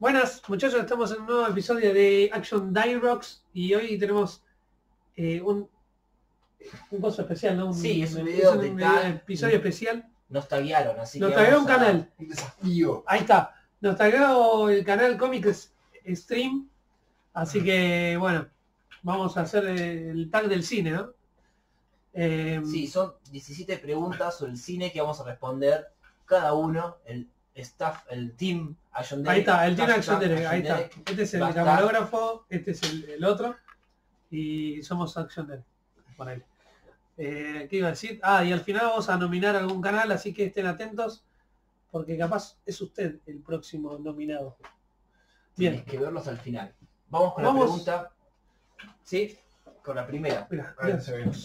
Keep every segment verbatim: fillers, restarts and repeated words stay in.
Buenas muchachos, estamos en un nuevo episodio de Action Die Rocks y hoy tenemos eh, un, un coso especial, ¿no? Un, sí, es un video es un de video- tal, episodio especial. Nos taguearon, así Nos que tagueó vamos un a- canal. Un desafío. Ahí está. Nos tagueó el canal Comics Stream. Así que bueno, vamos a hacer el tag del cine, ¿no? Eh, Sí, son diecisiete preguntas sobre el cine que vamos a responder cada uno, el staff, el team Action Derek. ahí está, el tiene hashtag Action Derek, ahí está. Derek. Este es el va a estar. camarógrafo, este es el, el otro. Y somos Action Derek. Por ahí. Eh, ¿Qué iba a decir? Ah, y al final vamos a nominar algún canal, así que estén atentos, porque capaz es usted el próximo nominado. Bien. Tienes que verlos al final. Vamos con Vamos. la pregunta. ¿Sí? Con la primera. Mira, Ahí mira. se ve.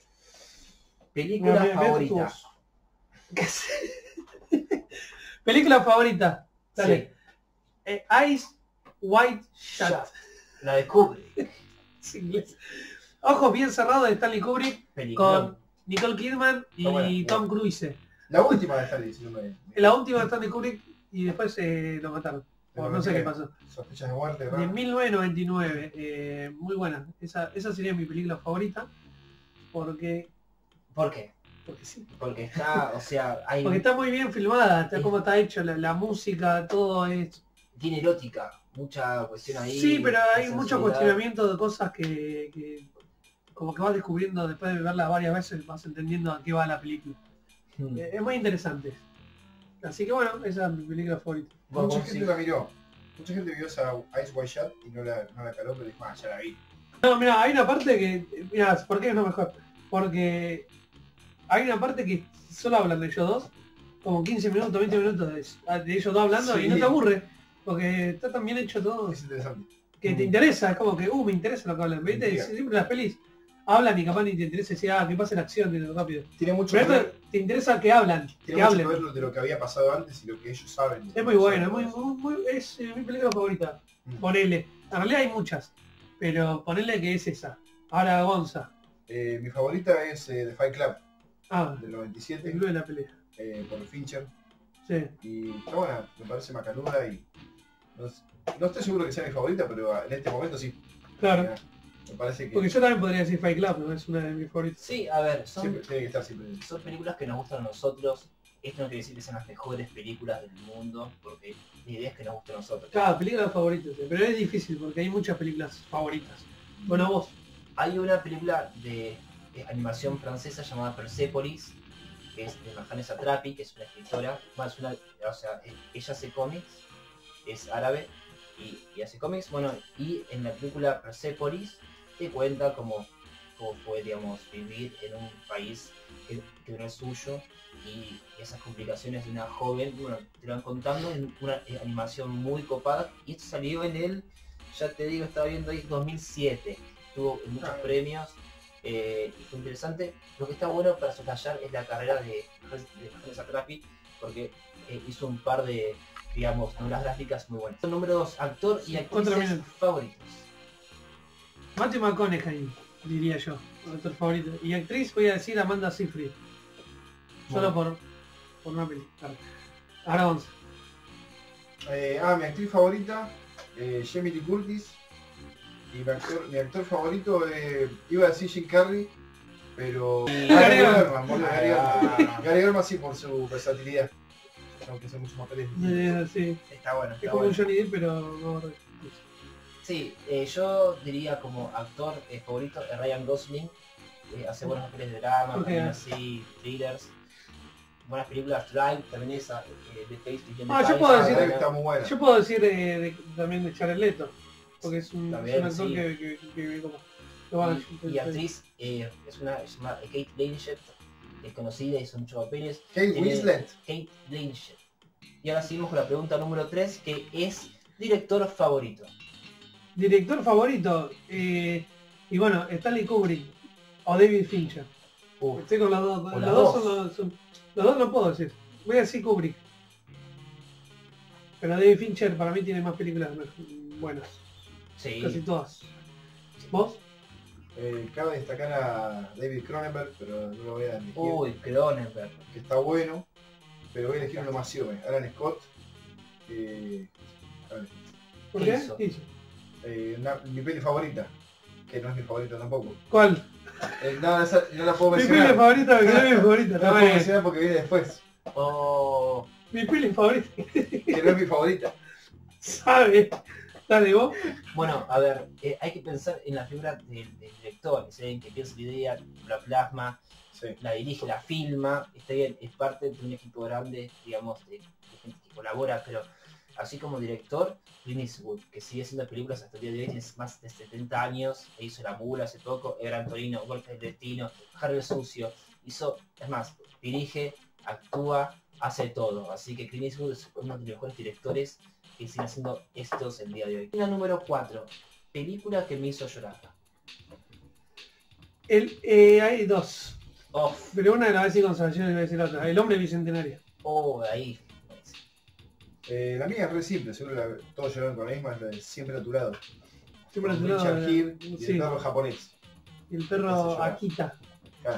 Película Mira, mira, mira favorita. tu voz. ¿Qué sé? Película favorita. Dale. Eh, Ice White Shut. Ya. La de Kubrick. Es inglés. Ojos bien cerrados de Stanley Kubrick Película. con Nicole Kidman y Está buena, Tom buena. Cruise. La última de Stanley, si no me... La última de Stanley Kubrick y después eh, lo mataron. O no sé qué pasó. Sospechas de muerte, De ¿verdad? mil novecientos noventa y nueve. Eh, muy buena. Esa, esa sería mi película favorita. Porque. ¿Por qué? Porque sí. Porque está, o sea, hay, Porque está muy bien filmada, está Sí. como está hecho, la, la música, todo es. tiene erótica, mucha cuestión ahí. Sí, pero hay de mucho sensualidad. cuestionamiento de cosas que, que como que vas descubriendo después de verla varias veces, vas entendiendo a qué va la película. Hmm. Eh, es muy interesante. Así que bueno, esa es mi película favorita. Vos, Mucha vos, gente sí. la miró. Mucha gente vio esa Ice White Shut y no la, no la caló, pero dijo, ah, ya la vi. No, mira, hay una parte que. Mira, ¿por qué es lo mejor? Porque hay una parte que solo hablan de ellos dos, como quince minutos, veinte minutos de, de ellos dos hablando y Sí. no te aburre. Porque está tan bien hecho todo Es interesante. que te Mm. interesa, es como que, uh, me interesa lo que hablan. ¿Viste? Intriga. Siempre las pelis hablan y capaz ni te interesa decir, ah, que pase la acción y rápido. Tiene mucho Pero que esto ver, te interesa que hablan, que tiene mucho que hablen. ver de lo que había pasado antes y lo que ellos saben. Es muy bueno, es, muy, muy- muy- es eh, mi película favorita. Mm. Ponele. En realidad hay muchas, pero ponele que es esa. Ahora Gonza. Eh, mi favorita es eh, The Fight Club, Ah, del noventa y el siete, club de la pelea. eh, por el Fincher. Sí. Y está buena, me parece macanuda y... No, sé- no estoy seguro que sea mi favorita, pero en este momento sí. Claro. Me parece que Porque yo también podría decir Fight Club, ¿no? Es una de mis favoritas. Sí, a ver, son, siempre tiene que estar siempre. son películas que nos gustan a nosotros. Esto no quiere decir que sean las mejores películas del mundo, porque la idea es que nos guste a nosotros. Cada película favorita, sí, pero es difícil porque hay muchas películas favoritas. Bueno, vos. Hay una película de, de animación francesa llamada Persepolis, que es de Marjane Satrapi, que es una escritora, bueno, es una, o sea, eh, ella hace cómics, es árabe y, y hace cómics, bueno, y en la película Persepolis te cuenta cómo, cómo fue, digamos, vivir en un país que, que no es suyo y esas complicaciones de una joven, bueno, te lo van contando en una eh, animación muy copada, y esto salió en el, ya te digo, estaba viendo ahí, dos mil siete, tuvo muchos Ah. premios, eh, y fue interesante. Lo que está bueno para soslayar es la carrera de Marjane Satrapi, porque eh, hizo un par de, digamos, novelas gráficas muy buenas. Son número dos, actor y ¿cuánto actrices terminan? favoritos. Matthew McConaughey, diría yo, actor favorito. Y actriz voy a decir Amanda Seyfried. Solo por, por una película. Ahora Gonza. Eh, ah, mi actriz favorita, eh, Jamie Lee Curtis. Y mi actor, mi actor favorito, eh, iba a decir Jim Carrey, pero... Y- Ah, Gary Gary Oldman. Oldman, boludo, Gary Oldman. Gary Oldman sí, por su versatilidad. Aunque hace muchos papeles distintos. Eh, sí. Está bueno, Es está como un bueno. Johnny Depp, pero no. Sí, eh, yo diría como actor eh, favorito eh, Ryan Gosling, eh, hace buenos papeles de drama, Ok. también así, thrillers, buenas películas, Drive, también esa, eh, de Taste y Ah, yo puedo Ah, decir- Drive está muy buena. Yo puedo decir eh, de- también de Jared Leto, porque es un, También, es un actor sí. que, que, que, que como... lo van a- Y, y actriz eh, es una se llama Kate Blanchett, es conocida, hizo muchos papeles. Kate Tiene- Winslet. Kate Blanchett. Y ahora seguimos con la pregunta número tres, que es director favorito. Director favorito, eh, y bueno, Stanley Kubrick o David Fincher. Uf, Estoy con los dos, O los las dos, dos. son los, son- los dos no puedo decir. Voy a decir Kubrick. Pero David Fincher para mí tiene más películas me- buenas, sí. casi todas. ¿Vos? Eh, cabe destacar a David Cronenberg, pero no lo voy a elegir. Uy, Cronenberg. Que está bueno, pero voy a elegir uno más Alan Scott. Eh, a ver, ¿Por ¿Qué qué? hizo? ¿Qué hizo? Eh, una- mi peli favorita, que no es mi favorita tampoco. ¿Cuál? Eh, no, esa no la puedo Mi mencionar. peli favorita, que no es mi favorita. No la No puedo es. mencionar porque viene después, Oh, Mi peli favorita. que no es mi favorita. ¿Sabe? Dale, vos. bueno, a ver, eh, hay que pensar en la figura del, del director, es alguien que piensa la idea, la plasma, Sí. la dirige, la filma, está bien, es parte de un equipo grande, digamos, de, de gente que colabora, pero así como director, Clint Eastwood, que sigue haciendo películas hasta el día de hoy, tiene más de setenta años, e hizo La Mula hace poco, El Gran Torino, Golpe del Destino, Harry el Sucio, hizo, es más, dirige, actúa, hace todo, así que Clint Eastwood es uno de los mejores directores que siguen haciendo estos el día de hoy. La número cuatro, película que me hizo llorar. El, eh, hay dos. Off, Pero una la voy a decir con Salvación y voy a decir la otra. El hombre bicentenario. oh, ahí. Eh, la mía es re simple, seguro la, todos lloraron con la misma, es la de Siempre a tu lado. Siempre Con a tu lado, Richard Gere, sí. director japonés. Y el Ese perro llora. Akita. Ah,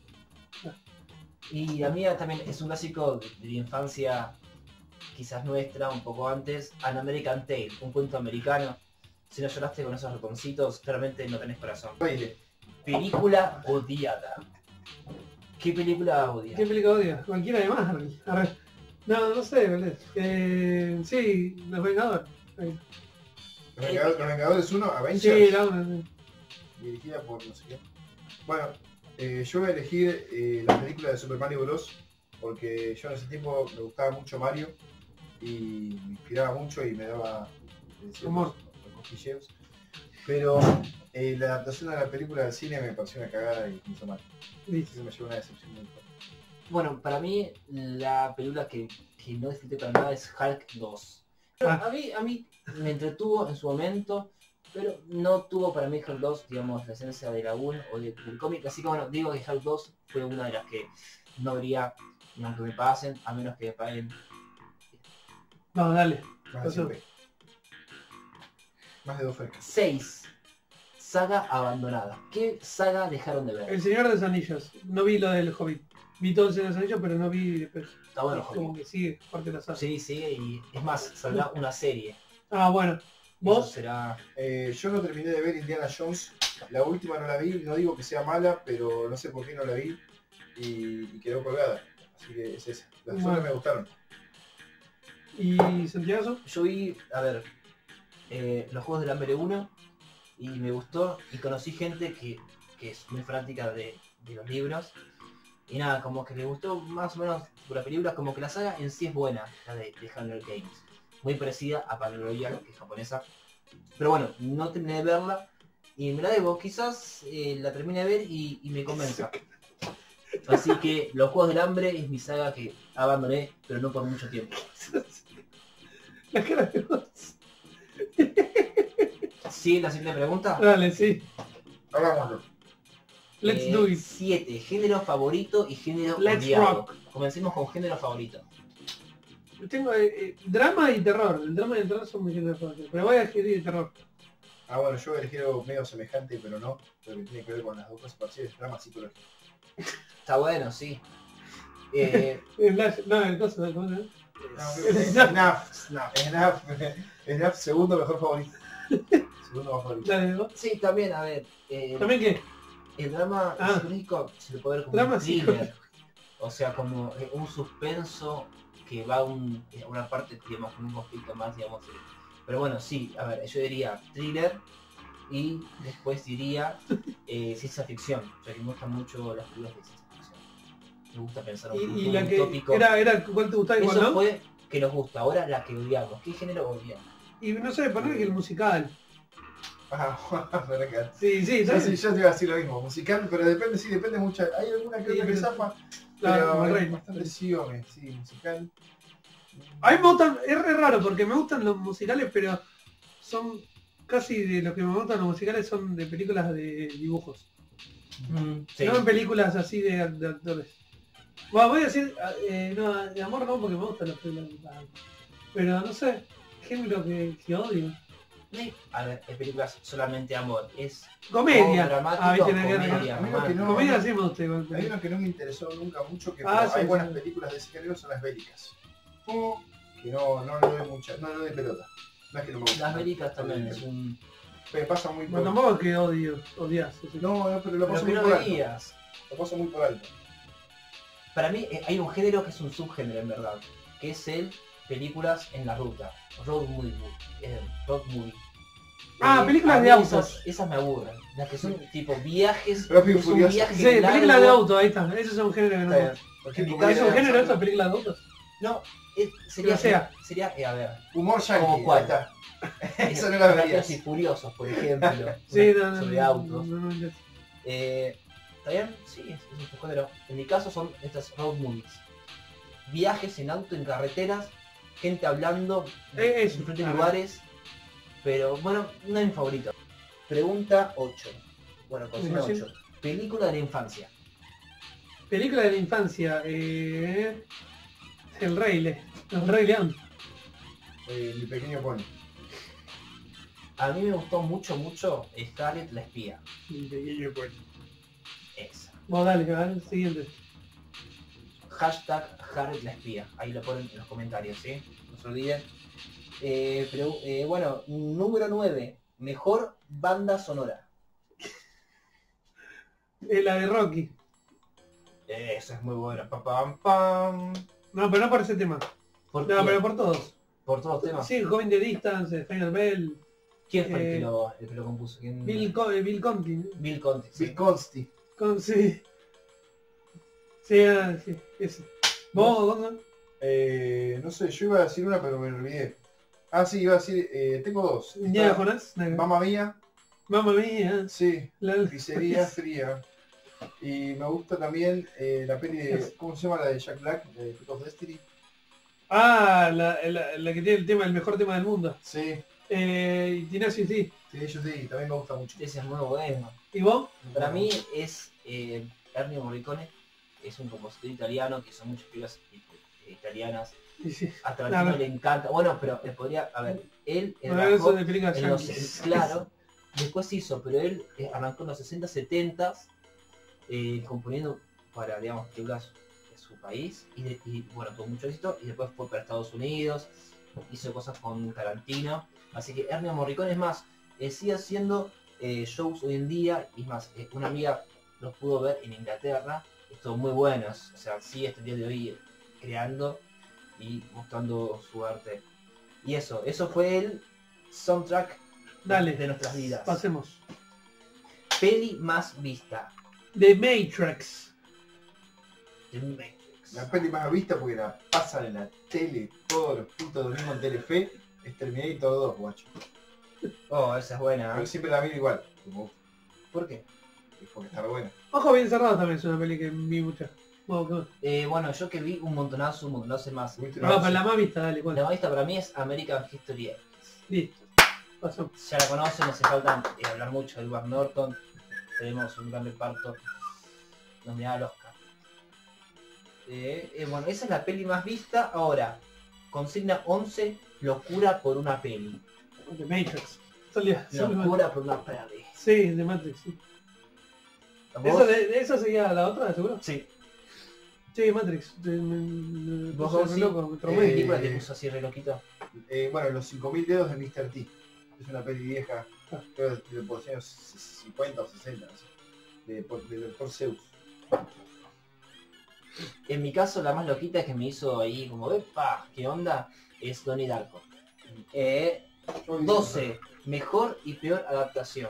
Y la mía también es un clásico de, de la infancia, quizás nuestra, un poco antes, An American Tale, un cuento americano. Si no lloraste con esos ratoncitos, claramente no tenés corazón. baile. Película odiada. ¿Qué película odiada? ¿Qué película odia? Cualquiera de Marvel. A ver. No, no sé, ¿verdad? Eh, sí, Los Vengadores. Ahí. Los Vengadores, Los Vengadores uno, Sí, Avengers, la una. dirigida por no sé qué. Bueno, eh, yo voy a elegir eh, la película de Super Mario Bros. Porque yo en ese tiempo me gustaba mucho Mario y me inspiraba mucho y me daba eh, ciertos Humor. cosquilleos. Pero eh, la adaptación de la película del cine me pareció una cagada y me hizo mal. Listo. Así que me llevó una decepción muy fuerte. Bueno, para mí la película que, que no disfruté para nada es Hulk dos. Pero Ah. a mí, a mí me entretuvo en su momento, pero no tuvo para mí Hulk dos, digamos, la esencia de la uno o de- del cómic. Así que bueno, digo que Hulk dos fue una de las que no habría, ni aunque me pasen, a menos que me paguen. Vamos, dale. Más de cien pe. Más de dos frescas. seis. Saga abandonada. ¿Qué saga dejaron de ver? El Señor de los Anillos. No vi lo del Hobbit. Vi todo el Señor de los Anillos, pero no vi después. Está bueno, Como Hobbit. que sigue parte de la saga. Sí, sigue y es más, saldrá una serie. Ah, bueno. Eso ¿Vos? será... Eh, yo no terminé de ver Indiana Jones. La última no la vi, no digo que sea mala, pero no sé por qué no la vi y, y quedó colgada. Así que es esa. Las Bueno. otras me gustaron. ¿Y Santiago? Yo vi, a ver, eh, los Juegos del Hambre uno y me gustó y conocí gente que, que es muy fanática de, de los libros y nada, como que le gustó más o menos por la película, como que la saga en sí es buena, la de, de Hunger Games, muy parecida a Battle Royale, que es japonesa, pero bueno, no terminé de verla y me la debo, quizás eh, la termine de ver y, y me convenza. Así que los Juegos del Hambre es mi saga que abandoné, pero no por mucho tiempo. La cara de vos. ¿Sí? La siguiente pregunta. Dale, sí. Hagámoslo. Let's Eh, do it. siete. Género favorito y género Let's odiado. rock. Comencemos con género favorito. Tengo eh, eh, drama y terror. El drama y el terror son muy géneros favoritos. Pero voy a elegir terror. Ah, bueno, yo elegí algo medio semejante, pero no. Pero que tiene que ver con las dos cosas parciales, drama psicológico. Está bueno, sí. Eh, El Flash- no, el coso, el coso, ¿eh? Snaf, Snaf, Snaf, Snaf, segundo mejor favorito. Segundo mejor favorito. Dale, vos. sí, también, a ver. eh, ¿También qué? el drama Ah. psicológico se le puede ver como Drama un thriller. psicológico. O sea, como eh, un suspenso que va a, un, a una parte, digamos, con un conflicto más, digamos. eh, Pero bueno, sí, a ver, yo diría thriller y después diría eh, ciencia ficción, ya que me gustan mucho las películas de ciencia ficción. Me gusta pensar un Y, y futuro la que utópico. era, era cuál te gustaba igual, Eso ¿no? fue que nos gusta, ahora la que odiamos. ¿Qué género odiamos? Y no sé, poner que el musical. Ah, me recae. Sí, sí, Yo, ¿sabes? sí, yo te iba a decir lo mismo, musical, pero depende, sí, depende mucho. Hay alguna que Sí, otra que pero- zafa, Claro, pero como el es rey. bastante siome, sí, musical. A mí me gustan, es re raro porque me gustan los musicales, pero son casi de lo que me gustan los musicales son de películas de dibujos. Sí. No en películas así de, de actores. Bueno, voy a decir, eh, no, de amor no, porque me gustan las películas. Pero no sé, género que, que odio. A ver, es películas solamente amor. Es Comedia. todo dramático, Ah, viste, la guerra. comedia, A mí lo que no- Comedia sí me gusta igual. Hay una que no me interesó nunca mucho, que Ah, pero sí, hay sí. buenas películas de ese género, son las bélicas. Que no, no le doy mucha, no le doy pelota. No es que no me gusta. Las bélicas también es un... Me pasa muy Bueno, por... tampoco es que odio, odias. ese. No, no, pero lo Pero paso que muy no por alto. veías. Lo paso muy por alto. Para mí eh, hay un género que es un subgénero en verdad, que es el películas en la ruta, road movie, eh, road movie. Ah, Eh, películas a mí de autos. Esas, esas me aburren, las que son tipo viajes, Rápido y es un Furioso. viaje Sí, largo. películas de auto, ahí está. Ese es un género que no. Eh, Porque en mi porque ¿Es un era- género esto, películas de autos? No, es- sería, Que sea. sería, eh, a ver, Humor yankee, ¿Cómo cuál? ahí está. Eso no la Rápidos verías. y Furiosos, por ejemplo, Sí, una- no, no, sobre no, autos. no, no, no. Eh, ¿Está bien? Sí, es, es un género. En mi caso son estas road movies. Viajes en auto, en carreteras, gente hablando Eh, en eso, diferentes a ver. lugares. Pero bueno, no es mi favorito. Pregunta ocho. Bueno, consigna Sí. ocho. Película de la infancia. Película de la infancia. Eh... El Rey Le. El Rey León. Eh, mi pequeño pony. A mí me gustó mucho, mucho Scarlett la espía. El pequeño pony. Esa. Vos dale, a ver, siguiente. Hashtag Scarlett la espía. Ahí lo ponen en los comentarios, ¿sí? No se olviden. Eh, pero, eh, bueno, número nueve. Mejor banda sonora. Eh, la de Rocky. Esa es muy buena. Pa, pam, pam. No, pero no por ese tema. ¿Por, No, quién? pero por todos. Por todos los temas. Sí, Going the Distance, Final Bell, ¿Quién fue el, que Eh, lo, el que lo compuso? ¿Quién? Bill, Co eh, Bill Conti. Bill Conti. sí. Bill Consti. Con, sí. Sí, ah, sí, ese. ¿Vos, Gonzalo? Eh, no sé, yo iba a decir una pero me olvidé. Ah, sí, iba a decir, eh, tengo dos. Indiana Está Jones. Mamma Mía, Mamma mía. sí, La... Pizzería Fría. Y me gusta también eh, la peli de, ¿cómo se llama la de Jack Black? De Pick of Destiny. Ah, la, la, la que tiene el tema, el mejor tema del mundo. Sí, Eh, Ignacio, sí. sí, yo sí, también me gusta mucho. Ese es muy bueno. ¿Y vos? Para mí es eh, Ennio Morricone. Es un compositor italiano que son muchas películas it- italianas. Y sí. A Tarantino A ver. le encanta. Bueno, pero les podría... A ver, él A ver, eso trabajó de películas en los... yankees. Claro. Después hizo, pero él eh, arrancó en los sesenta, setenta eh, componiendo para, digamos, películas de su país y, de- y, bueno, tuvo mucho éxito y después fue para Estados Unidos, hizo cosas con Tarantino, así que Ennio Morricone es más, eh, sigue haciendo eh, shows hoy en día y es más, eh, una amiga los pudo ver en Inglaterra, estuvo muy buenos, o sea, sigue hasta el día de hoy eh, creando y mostrando su arte. Y eso, eso fue el soundtrack Dale, de nuestras vidas. pasemos. Peli más vista. The Matrix. The Matrix. La peli más vista porque la pasan en la tele todos los putos domingos en Telefe es Terminator dos, guacho. Oh, esa es buena. Pero ¿eh? siempre la miro igual, como ¿Por qué? es porque está re buena. Ojo bien cerrado también es una peli que vi mucho. Vos, ¿qué? Eh, bueno, yo que vi un montonazo, un montonazo más. ¿Viste? No, pero la más vista, dale, ¿cuál? La más vista para mí es American History X. Listo. Pasó. Ya la conocen, no hace falta eh, hablar mucho de Edward Norton. Tenemos un gran reparto nominado al Oscar. Eh, eh, bueno, esa es la peli más vista. Ahora, consigna once, locura por una peli. The Matrix. Salía, solo- Locura por una peli. Sí, The Matrix, sí. ¿Vos? ¿Esa, de, de esa sería la otra, seguro? Sí. Sí, Matrix. De- me, me ¿Vos, puse vos, re sí? loco, me ¿Qué traumé. Eh, película te puso así re loquito? Eh, bueno, Los cinco mil dedos de mister T. Es una peli vieja, Ah. creo de, de por los años cincuenta o sesenta, no sé. De, por- del doctor Zeus. En mi caso, la más loquita que me hizo ahí como, ¡epa! ¿Qué onda? Es Donnie Darko. Eh, Yo vi- doce. Mejor y peor adaptación.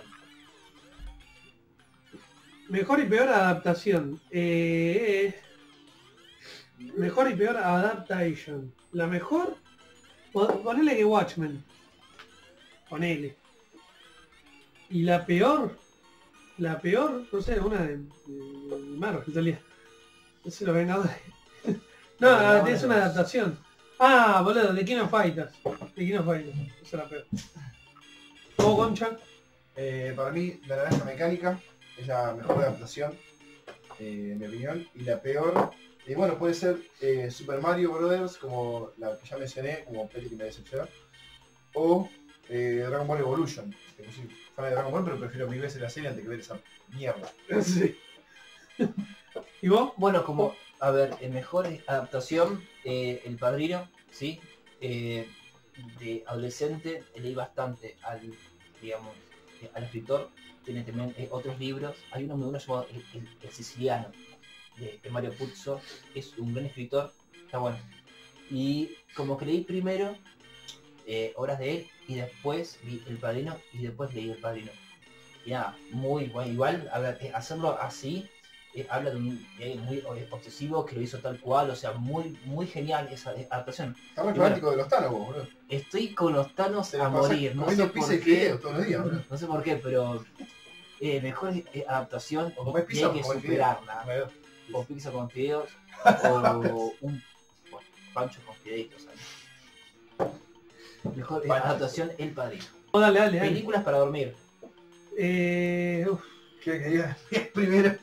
Mejor y peor adaptación. Eh, mejor y peor adaptation. La mejor, pon- ponele que Watchmen. Ponele. Y la peor, la peor, no sé, una de, de Marvel salía. No sé, los Vengadores. No, Vengadores. es una adaptación. Ah, boludo, de King of Fighters. De King of Fighters. Esa es la peor. ¿Vos, Concha? Eh, para mí, La Naranja Mecánica es la mejor adaptación, eh, en mi opinión. Y la peor, eh, bueno, puede ser eh, Super Mario Brothers, como la que ya mencioné, como peli que me decepcionó. O eh, Dragon Ball Evolution. Que no soy fan de Dragon Ball, pero prefiero mil veces la serie antes que ver esa mierda. Sí. ¿Y vos? Bueno, como, a ver, en mejor adaptación, eh, El Padrino, ¿sí? Eh, de adolescente leí bastante al, digamos, eh, al escritor. Tiene también eh, otros libros. Hay uno muy bueno llamado El, el- El Siciliano, de, de Mario Puzo. Es un gran escritor, está bueno. Y como que leí primero eh, obras de él y después vi El Padrino y después leí El Padrino. Y nada, muy bueno. Igual a ver, eh, hacerlo así eh, habla de un de alguien muy eh, obsesivo que lo hizo tal cual, o sea, muy muy genial esa eh, adaptación. Está muy Y bueno, fanático de los Thanos, vos, boludo. Estoy con los Thanos Se a la pasa morir, no sé comiendo por pizza y qué, fideos todos los días, boludo. no sé por qué, pero eh, mejor eh, adaptación O y, comés y pizza hay o que comés superarla. fideos. O pizza con fideos o un bueno, pancho con fideitos. ¿sabes? Mejor eh, Panchos. adaptación El Padrino. Oh, dale, dale, dale. Películas para dormir. Eh, uf, ¿Qué quería? Primero.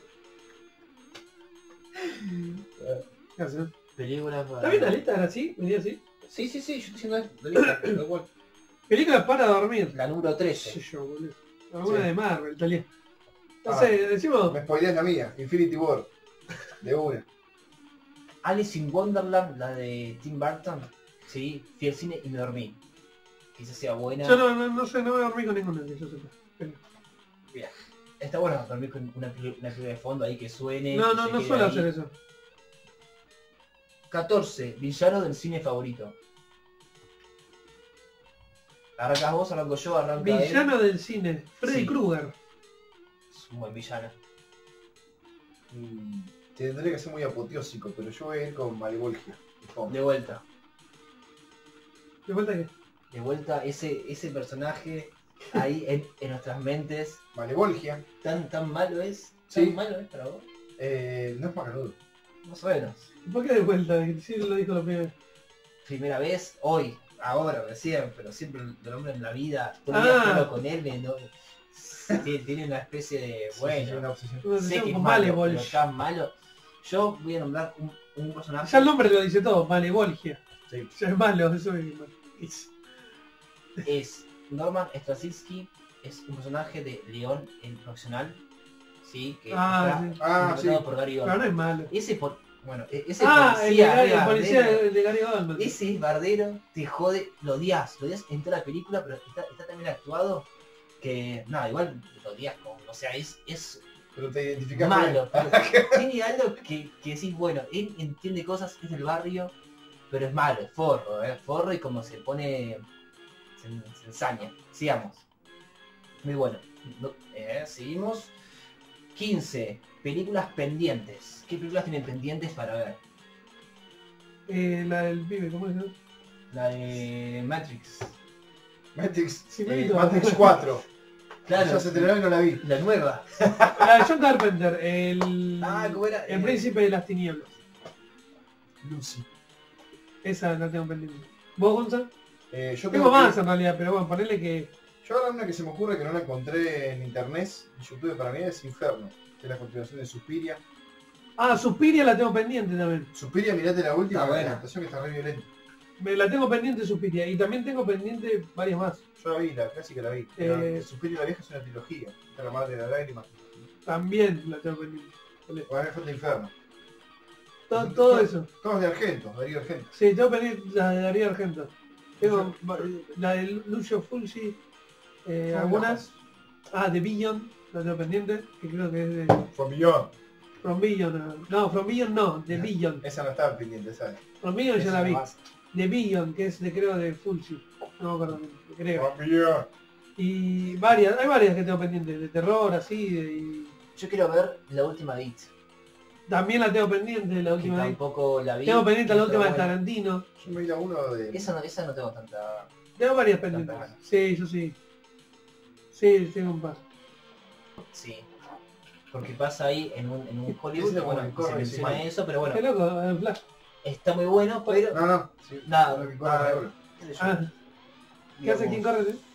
¿qué haces? Películas para... ¿Está bien la lista? ¿Era así? ¿Venía así? Sí, sí, sí, yo estoy diciendo la lista, tal cual. Películas para dormir. La número ¿Qué sé trece. yo, boludo? Alguna Sí. de Marvel, Talía. No Ah. sé, decimos... Me spoileas la mía, Infinity War. De una. Alice in Wonderland, la de Tim Burton. Sí, fui al cine y me dormí. Quizás sea buena. Yo no, no, no sé, no me dormí con ninguna que yo sepa. Pero- Mira, está bueno dormir con una peli- una película de fondo ahí que suene. No, que no, se no quede suelo ahí. hacer eso. catorce. Villano del cine favorito. Arrancas vos, arranco yo, arranca él. Villano del cine, Freddy Sí. Krueger. Es un buen villano. Mm, Tendría que ser muy apoteósico, pero yo voy a ir con Malevolgia. De vuelta. ¿De vuelta qué? De vuelta ese, ese personaje ahí en, en nuestras mentes. Malevolgia. ¿Tan, tan malo es? ¿Tan Sí. malo es para vos? Eh, no es macanudo. Más o menos. ¿Por qué de vuelta? Sí lo dijo la primera vez. Primera vez, hoy, ahora, recién, pero siempre lo nombro en la vida. Todo el día Ah. hablo con él, me, no, tiene, tiene una especie de, Sí, bueno, sí, una obsesión. Una sé obsesión que es con malo, Malevol. pero tan malo. Yo voy a nombrar un, un personaje. Ya el nombre lo dice todo, Malevolgia. Sí. Ya es malo, eso es malo. Es- Es Norman Straczynski, es un personaje de León el Profesional, sí, que Ah, está sí. Ah, interpretado sí. por Gary Pero no Oldman. es malo. Ese por, bueno, e- ese Ah, el, de policía, Gary- re el policía bardero, de, de Gary Oldman. ese es bardero, te jode, lo odias, lo odias en toda la película, pero está, está también actuado que, no, igual lo odias, como, o sea, es, es Pero te identificás malo, con él. pero tiene algo que, que decís, bueno, él entiende cosas, es del barrio, pero es malo, es forro, ¿eh? Forro y como se pone, se, se ensaña. Sigamos. Muy bueno. No- eh, seguimos. quince. Películas pendientes. ¿Qué películas tienen pendientes para ver? Eh, la del pibe, ¿cómo es? no? La de Matrix. Matrix, Sí, eh, Benito. Matrix cuatro. Claro, Ya se terminó y no la vi. la nueva. La de John Carpenter, el, Ah, ¿cómo era? el Eh, príncipe de las tinieblas. Lucy. Esa la tengo pendiente. ¿Vos, Gonzalo? Eh, yo Tengo tengo más que- en realidad, pero bueno, ponele que... Yo ahora una que se me ocurre que no la encontré en internet, en YouTube para mí es Inferno, que es la continuación de Suspiria. Ah, Suspiria la tengo pendiente también. Suspiria, mirate la última, Está la buena. adaptación que está re violenta. Me la tengo pendiente Suspiria. Y también tengo pendiente varias más. Yo la vi, la clásica la vi. La- Eh. Suspiria la vieja es una trilogía. Está la madre de la lágrima. También la tengo pendiente. Ponele. Bueno, me falta Inferno. Todo, todo eso. Todos de Argento, Darío Argento. Sí, tengo pendiente la de Darío Argento. Tengo va- la de Lucio Fulci. Eh, Ah, algunas. Ah, de Billion, la tengo pendiente. Que creo que es de... From Beyond. From Billion. No, From Billion no, de Billion. Esa no estaba pendiente, ¿sabes? From Billion ya Esa la vi. nomás. De Billion, que es de creo de Fulci. No me acuerdo bien, creo. From Beyond. Y varias, hay varias que tengo pendientes, de terror, así, de- y Yo quiero ver la última It. también la tengo pendiente, la Que última vez. tampoco la vi. Tengo pendiente la pero última de bueno, Tarantino. Yo me vi la uno de... Esa no, esa no tengo tanta... Tengo varias pendientes. ganas. Sí, yo sí. Sí, tengo un par. Sí. Porque pasa ahí en un, en un Hollywood, Ese bueno, como se corre, menciona sí. eso, pero bueno, Qué loco, el Flash. está muy bueno, pero... No, no. Sí, Nada, uno que corre ah, de oro. qué sé yo. Ah, ¿qué hace? ¿Quién corre? eh?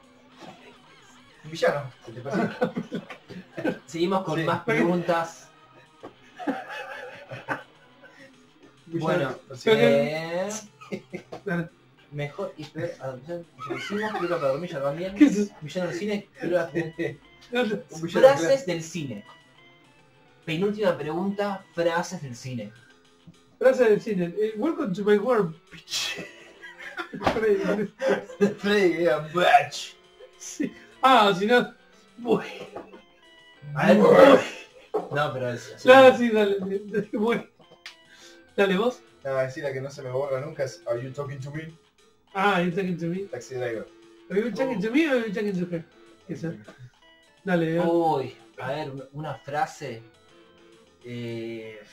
Un villano, ¿qué te pasa? Seguimos con Sí. más preguntas. Un villano, Bueno, así. eh, Dale. mejor y peor adaptación. Ya lo hicimos, película para dormir ya también. ¿Qué es eso? Villano del cine, película- Un villano frases del cine. Penúltima pregunta, frases del cine. Frase del cine. eh, Welcome to my world, bitch. Freddy. Freddy era Batch. Sí. Ah, si no... Uy. A ver, Uy. no, pero es así. Claro, sí, dale. dale, Uy. Dale, vos. No, decir la que no se me borra nunca es Are you talking to me? Ah, you talking to me. Taxi Driver. Are you talking to me or are you talking to her? Esa. Dale, dale. Uy, a ver, una frase. Eh...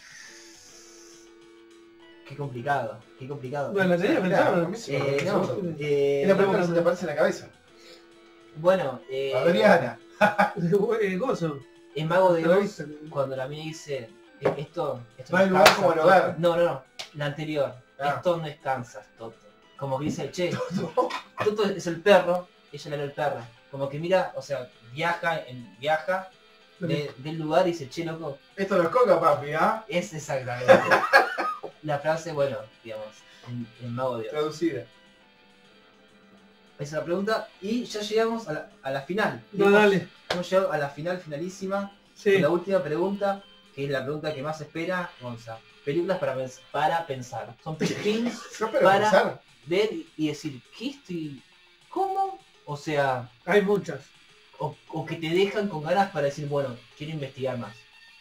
Qué complicado, qué complicado. Bueno, la tenía pensado. A mí se me Eh, borra no, seguro. eh, Es la primera que se te aparece en la cabeza. bueno, eh, Adriana. Eh, Gozo. en Mago de Te lo Oz, viste. cuando la mía dice, "Eh, esto, esto No hay es lugar Kansas, como el Toto". hogar. No, no, no, la anterior. Ah. Esto no es Kansas, Toto. Como que dice, che, Toto es el perro, ella era el perro. Como que mira, o sea, viaja, en, viaja de- del lugar y dice, che, loco, Esto no es coca, papi, ¿ah? es exactamente. La frase, bueno, digamos, en, en Mago de Oz. Traducida. Esa es la pregunta. Y ya llegamos a la, a la final. No, Hemos- dale. Hemos llegado a la final, finalísima. Sí. La última pregunta, que es la pregunta que más espera, Gonza. Películas para, pens- para pensar. Son pins, Yo espero Para- pensar. ver y decir, ¿qué estoy? ¿Cómo? O sea, Hay muchas. o, o que te dejan con ganas para decir, bueno, quiero investigar más.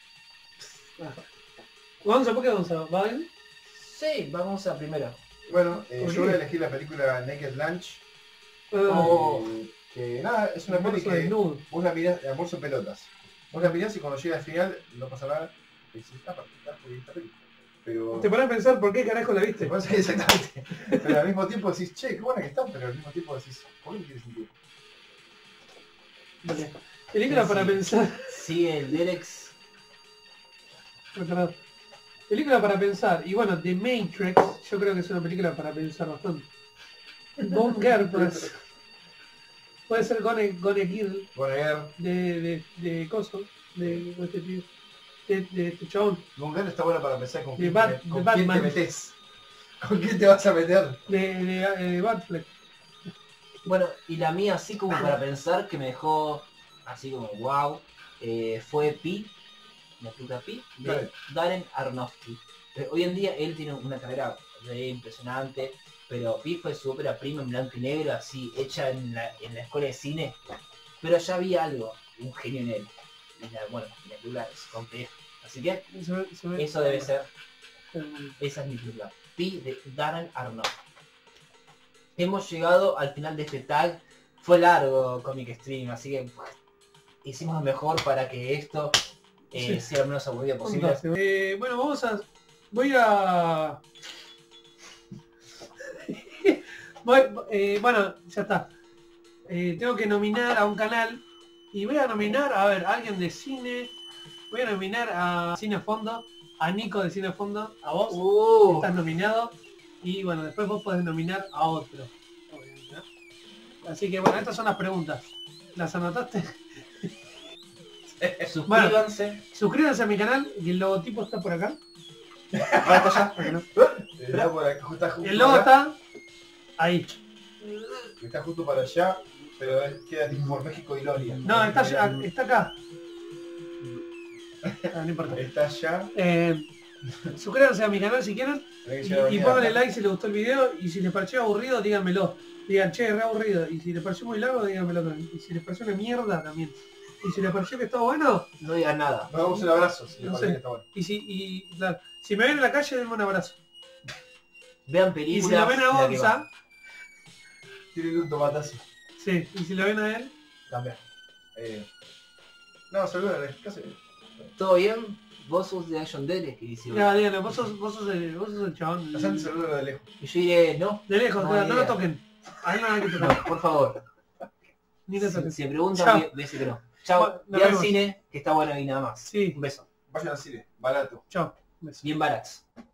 Gonzo, ¿por qué Gonzo? ¿Va bien? Sí, vamos a primero. Bueno, eh, ¿Por yo qué? voy a elegir la película Naked Lunch. Ah, Oh. eh, que nada, es una peli Almuerzo que desnudo. vos la mirás, almuerzo en pelotas. Vos la mirás y cuando llega al final no pasa nada. Y decís, ah, está muy bien esta película. Pero... Te pones a pensar por qué carajo la Te viste. pasa exactamente. Pero al mismo tiempo decís, che, qué buena que está, pero al mismo tiempo decís, ¿por qué no tiene sentido? Vale. Película Sí, para sí. pensar. Sí, el Derex. Perdón. Película para pensar. Y bueno, The Matrix, yo creo que es una película para pensar bastante. Gone Girl, pues. Puede ser Gone, Gone Girl Bueno, Air, de, de, de Coso, de, de este tío. De, de este chabón. Gungan está bueno para pensar con, De quién, Bat- te, con de quién te Batman. metes. ¿Con quién te vas a meter? De, de, de Batfleck. Bueno, y la mía así como para pensar que me dejó así como wow, eh, fue Pi, la película Pi, de Dale. Darren Aronofsky. Eh, hoy en día él tiene una carrera re impresionante, pero Pi fue su ópera prima en blanco y negro, así hecha en la, en la escuela de cine, pero ya había algo, un genio en él. Y la, bueno, la película es compleja. Así que Se ve- se ve- eso debe ser, Eh, esa es mi película. Pi de Darren Aronofsky. Hemos llegado al final de este tag. Fue largo Comic Stream, así que pues, hicimos lo mejor para que esto eh, Sí. sea lo menos aburrido un posible. doce. Eh, bueno, vamos a... Voy a... Voy- eh, bueno, ya está. Eh, tengo que nominar a un canal y voy a nominar, a ver, a alguien de cine. Voy a nominar a Cine a Fondo, a Nico de Cine a Fondo, a vos. Uh, Estás nominado. Y bueno, después vos podés nominar a otro. obviamente, ¿no? Así que bueno, estas son las preguntas. ¿Las anotaste? suscríbanse. Suscríbanse a mi canal, y el logotipo está por acá. Ahora está allá. ¿Por qué no? Está, por acá, está justo El logo acá, está ahí. está justo para allá, pero él queda tipo por México y Loria. No, está, allá- está acá. Ah, no importa. Está allá. Eh, suscríbanse a mi canal si quieren. Tenés que Y, llegar a y venir pónganle acá. like si les gustó el video. Y si les pareció aburrido, díganmelo. Digan, che, re aburrido. Y si les pareció muy largo, díganmelo también. Y si les pareció una mierda, también. Y si les pareció que estaba bueno, No digan nada. Nos damos un abrazo, si les No parece sé. que está bueno. y si, y, claro, si me ven en la calle, denme un abrazo. Vean Y películas. si lo ven a de la que Gonza, va. Tiene un tomatazo. sí, y si lo ven a él, También. Eh, no, saludale, ¿qué haces? ¿Todo bien? Vos sos de Action Derek, que dice. ya, díganle, vos sos, vos sos el, vos sos el chabón. Pasante saludalo de lejos. Y yo diré, no, De lejos, No, claro, ni no lo idea. toquen. A él no hay que no, tocar. por favor. Ni lo Si, toquen. si me preguntan, Chao. voy a decir que no. Chao, Bueno, nos vean vemos. cine, que está bueno y nada más. Sí, Un beso. Vayan al cine, barato. chao. Beso. Bien barats.